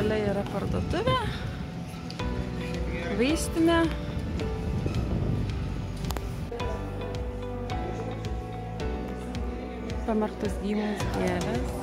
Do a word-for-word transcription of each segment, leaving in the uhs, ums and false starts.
Šalia yra parduotuvė, vaistinė. Pamerktos gyvos gėlės.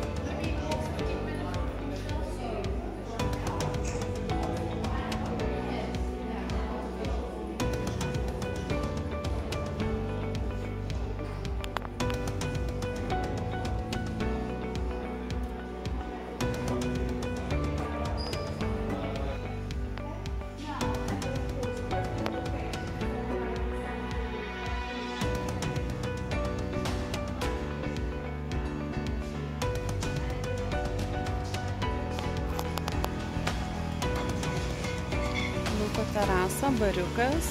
Terasa, bariukas.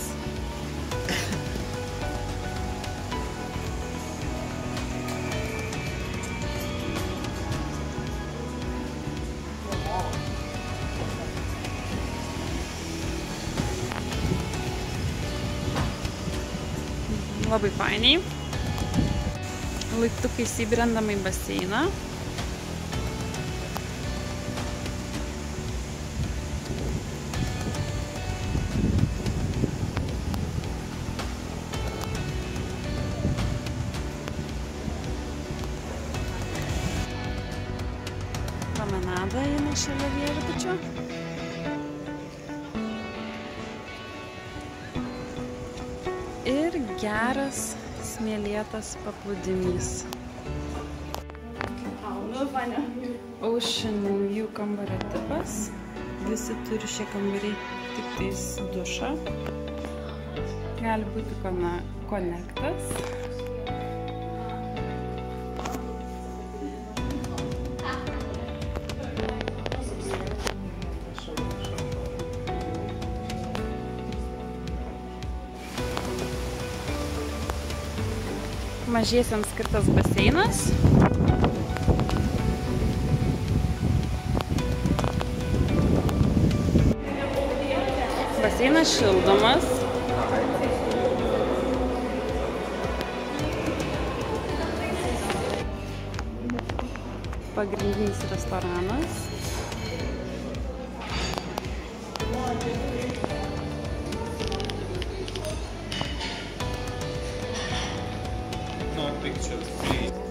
Labai fainiai. Laiptukais įbrendama į baseiną. Promenada eina šalia viešbučio. Ir geras smėlėtas paplūdimys. Ocean View kambario tipas. Visi turi šie kambariai tik tais dušą. Gali būti konektas. Mažiesiams skirtas baseinas. Baseinas šildomas. Pagrindinis restoranas. Pictures, please.